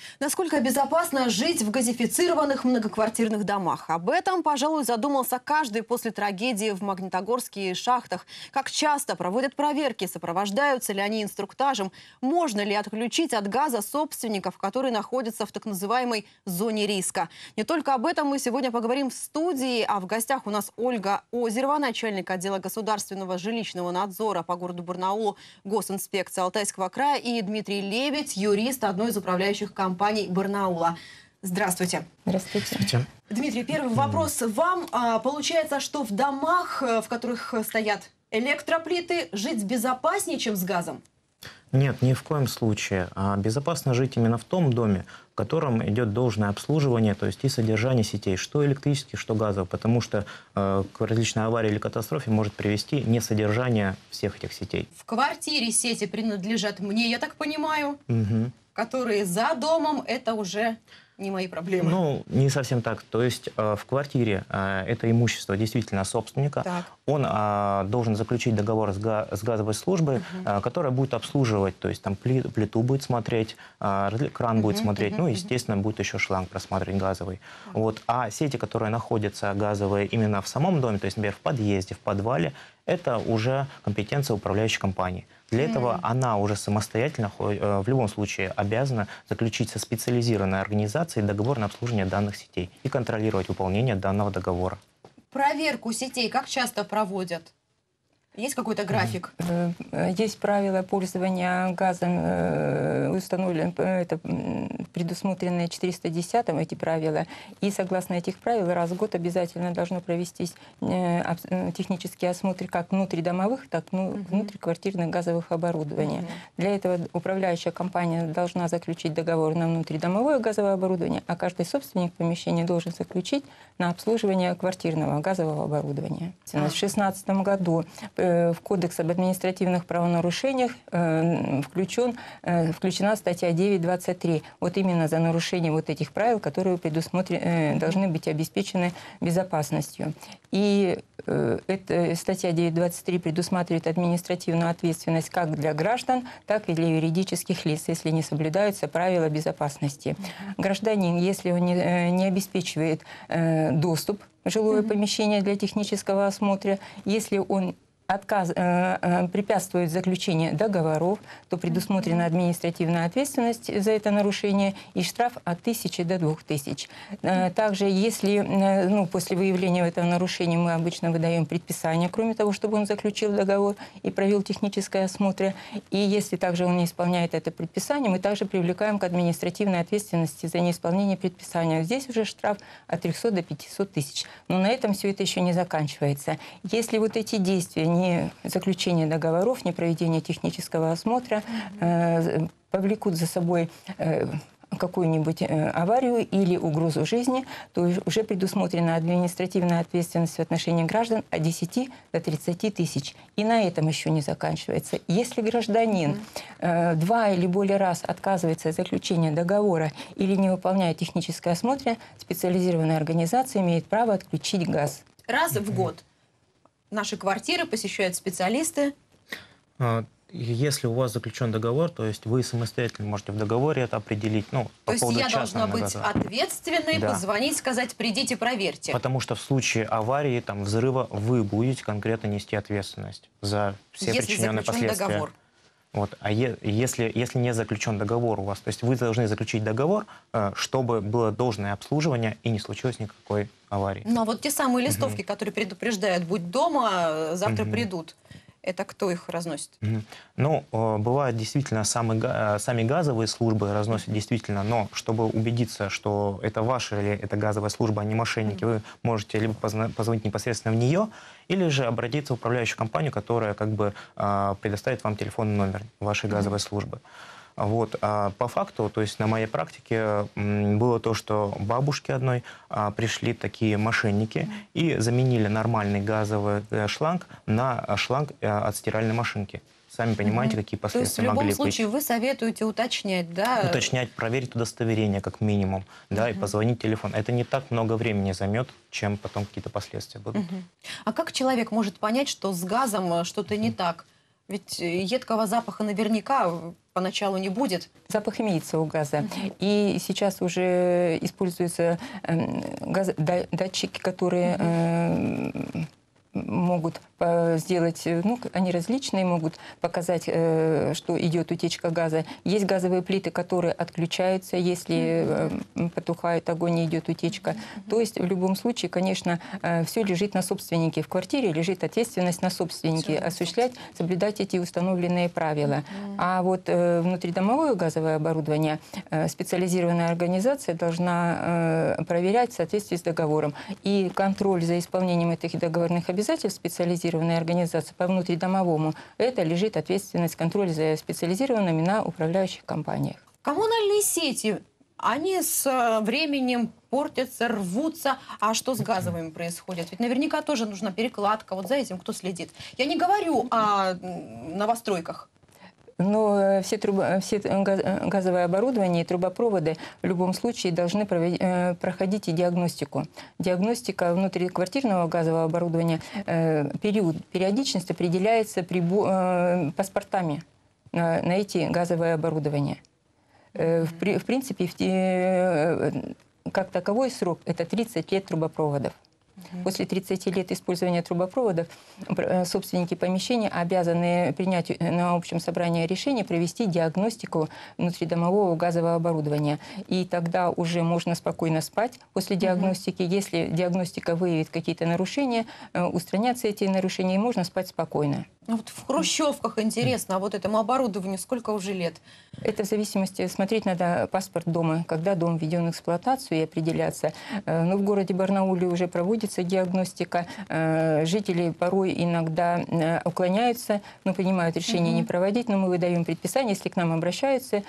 Насколько безопасно жить в газифицированных многоквартирных домах? Об этом, пожалуй, задумался каждый после трагедии в Магнитогорских шахтах. Как часто проводят проверки, сопровождаются ли они инструктажем, можно ли отключить от газа собственников, которые находятся в так называемой зоне риска. Не только об этом мы сегодня поговорим в студии, а в гостях у нас Ольга Озерова, начальник отдела государственного жилищного надзора по городу Барнаулу госинспекции Алтайского края, и Дмитрий Лебедь, юрист одной из управляющих компаний Барнаула. Здравствуйте. Здравствуйте. Дмитрий, первый вопрос вам. Получается, что в домах, в которых стоят электроплиты, жить безопаснее, чем с газом? Нет, ни в коем случае. Безопасно жить именно в том доме, в котором идет должное обслуживание, то есть и содержание сетей, что электрических, что газовых, потому что к различной аварии или катастрофе может привести несодержание всех этих сетей. В квартире сети принадлежат мне, я так понимаю, которые за домом, это уже не мои проблемы. Ну, не совсем так. То есть в квартире это имущество действительно собственника. Так. Он должен заключить договор с газовой службой, которая будет обслуживать, то есть там плиту будет смотреть, кран будет смотреть, ну, естественно, будет еще шланг просматривать газовый. Вот. А сети, которые находятся газовые именно в самом доме, то есть, например, в подъезде, в подвале, это уже компетенция управляющей компании. Для этого она уже самостоятельно, в любом случае, обязана заключить со специализированной организацией договор на обслуживание данных сетей и контролировать выполнение данного договора. Проверку сетей как часто проводят? Есть какой-то график? Есть правила пользования газом, установлены, это предусмотренные 410-м эти правила. И согласно этих правил раз в год обязательно должно провестись технический осмотр как внутридомовых, так и внутриквартирных газовых оборудований. Для этого управляющая компания должна заключить договор на внутридомовое газовое оборудование, а каждый собственник помещения должен заключить на обслуживание квартирного газового оборудования. В 2016 году в Кодекс об административных правонарушениях включена статья 9.23. Вот именно за нарушение вот этих правил, которые должны быть обеспечены безопасностью. И эта статья 9.23 предусматривает административную ответственность как для граждан, так и для юридических лиц, если не соблюдаются правила безопасности. Гражданин, если он не обеспечивает доступ в жилое помещение для технического осмотра, если он препятствует заключению договоров, то предусмотрена административная ответственность за это нарушение и штраф от 1000 до 2000. Также, если после выявления этого нарушения мы обычно выдаем предписание, кроме того, чтобы он заключил договор и провел техническое осмотр, и если также он не исполняет это предписание, мы также привлекаем к административной ответственности за неисполнение предписания. Здесь уже штраф от 300 до 500 тысяч. Но на этом все это еще не заканчивается. Если вот эти действия, не заключение договоров, не проведение технического осмотра повлекут за собой какую-нибудь аварию или угрозу жизни, то уже предусмотрена административная ответственность в отношении граждан от 10 до 30 тысяч. И на этом еще не заканчивается. Если гражданин 2 или более раз отказывается от заключения договора или не выполняет техническое осмотр, специализированная организация имеет право отключить газ. Раз в год наши квартиры посещают специалисты. Если у вас заключен договор, то есть вы самостоятельно можете в договоре это определить. Ну, то есть я должна быть ответственной, позвонить, сказать, придите, проверьте. Потому что в случае аварии, взрыва, вы будете конкретно нести ответственность за все причиненные последствия. Договор. Вот. А если не заключен договор у вас, то есть вы должны заключить договор, чтобы было должное обслуживание и не случилось никакой аварии. Ну а вот те самые листовки, которые предупреждают, будь дома, завтра придут, это кто их разносит? Ну, бывает действительно, сами газовые службы разносят действительно, но чтобы убедиться, что это ваша или это газовая служба, а не мошенники, вы можете либо позвонить непосредственно в нее, или же обратиться в управляющую компанию, которая предоставит вам телефонный номер вашей газовой службы. Вот. А по факту, то есть на моей практике было то, что бабушке одной пришли такие мошенники и заменили нормальный газовый шланг на шланг от стиральной машинки. Сами понимаете, какие последствия могли быть. То есть в любом случае вы советуете уточнять, да? Уточнять, проверить удостоверение как минимум, да, и позвонить в телефон. Это не так много времени займет, чем потом какие-то последствия будут. А как человек может понять, что с газом что-то не так? Ведь едкого запаха наверняка поначалу не будет. Запах имеется у газа. И сейчас уже используются датчики, которые могут сделать, ну, они различные, могут показать, что идет утечка газа. Есть газовые плиты, которые отключаются, если потухает огонь и идет утечка. То есть в любом случае, конечно, все лежит на собственнике. В квартире лежит ответственность на собственнике осуществлять, соблюдать эти установленные правила. А вот внутридомовое газовое оборудование специализированная организация должна проверять в соответствии с договором. И контроль за исполнением этих договорных обязательств специализированной организации по внутридомовому, это лежит ответственность контроля за специализированными на управляющих компаниях. Коммунальные сети, они с временем портятся, рвутся. А что с газовыми происходит? Ведь наверняка тоже нужна перекладка. Вот за этим кто следит? Я не говорю о новостройках. Но все газовое оборудование и трубопроводы в любом случае должны проходить и диагностику. Диагностика внутриквартирного газового оборудования, периодичность определяется паспортами на эти газовое оборудование. В принципе, как таковой срок – это 30 лет трубопроводов. После 30 лет использования трубопроводов собственники помещения обязаны принять на общем собрании решение провести диагностику внутридомового газового оборудования. И тогда уже можно спокойно спать после диагностики. Если диагностика выявит какие-то нарушения, устранятся эти нарушения, и можно спать спокойно. Ну, вот в хрущевках интересно, а вот этому оборудованию сколько уже лет? Это в зависимости, смотреть надо паспорт дома, когда дом введен в эксплуатацию и определяться. Но в городе Барнауле уже проводится диагностика. Жители порой иногда уклоняются, но принимают решение не проводить. Но мы выдаем предписание, если к нам обращаются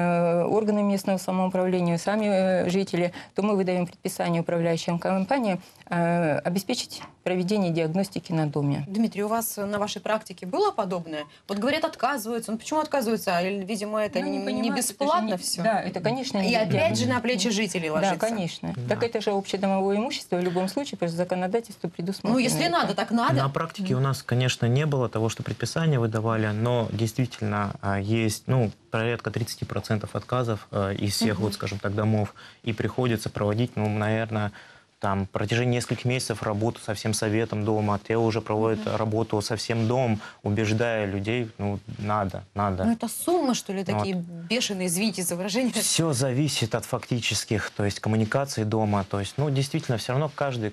органы местного самоуправления, сами жители, то мы выдаем предписание управляющим компаниям обеспечить проведение диагностики на доме. Дмитрий, у вас на вашей практике было подобное? Вот говорят, отказываются. Ну почему отказываются? Видимо, это не бесплатно это все. Да, это, конечно, И опять же на плечи жителей ложится. Да, конечно. Да. Так это же общедомовое имущество в любом случае, по законодательству предусмотрено. Ну, если надо, так надо. На практике у нас, конечно, не было того, что предписания выдавали, но действительно есть, порядка 30% отказов из всех, вот, скажем так, домов, и приходится проводить, наверное, там, в протяжении нескольких месяцев работу со всем советом дома, те уже проводят работу со всем домом, убеждая людей, надо. Ну, это суммы, что ли, такие бешеные, извините за выражение? Все зависит от фактических, то есть коммуникаций дома. То есть, действительно, все равно каждый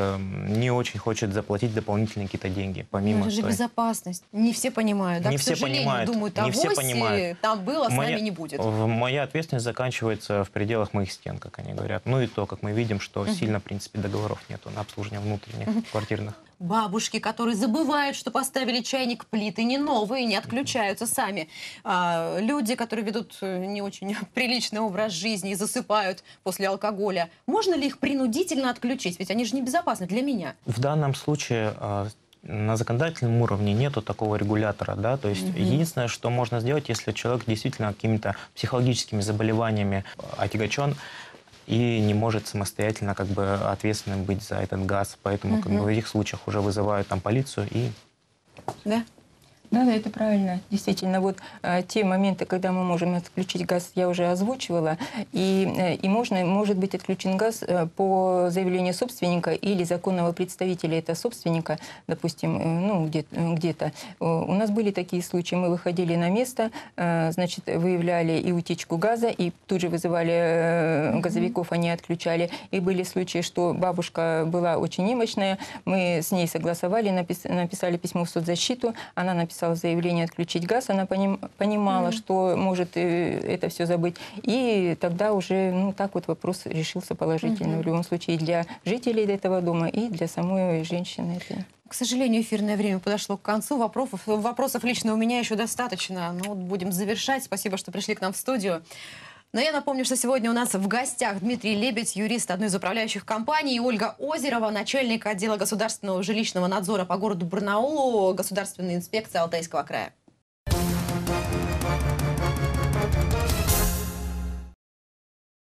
не очень хочет заплатить дополнительные какие-то деньги. Помимо это же безопасность. Не все понимают. Да, не к все сожалению, понимают. Думают, не все понимают. Там было, с нами не будет. Моя ответственность заканчивается в пределах моих стен, как они говорят. Ну и то, как мы видим, что сильно, в принципе, договоров нету на обслуживание внутренних квартирных. Бабушки, которые забывают, что поставили чайник, плиты не новые, не отключаются сами. Люди, которые ведут не очень приличный образ жизни и засыпают после алкоголя. Можно ли их принудительно отключить? Ведь они же небезопасны для меня. В данном случае на законодательном уровне нету такого регулятора, да, то есть единственное, что можно сделать, если человек действительно какими-то психологическими заболеваниями отягощен и не может самостоятельно ответственным быть за этот газ, поэтому в этих случаях уже вызывают там полицию и... Да? Да, это правильно. Действительно, вот те моменты, когда мы можем отключить газ, я уже озвучивала. И может быть отключен газ по заявлению собственника или законного представителя этого собственника, допустим, где-то. У нас были такие случаи. Мы выходили на место, значит, выявляли и утечку газа, и тут же вызывали газовиков, они отключали. И были случаи, что бабушка была очень немощная, мы с ней согласовали, написали письмо в соцзащиту, она написала заявление отключить газ, она понимала, что может это все забыть. И тогда уже так вот вопрос решился положительно. В любом случае и для жителей этого дома, и для самой женщины. К сожалению, эфирное время подошло к концу. Вопросов лично у меня еще достаточно. Но будем завершать. Спасибо, что пришли к нам в студию. Но я напомню, что сегодня у нас в гостях Дмитрий Лебедь, юрист одной из управляющих компаний, и Ольга Озерова, начальник отдела государственного жилищного надзора по городу Барнаулу, Государственной инспекции Алтайского края.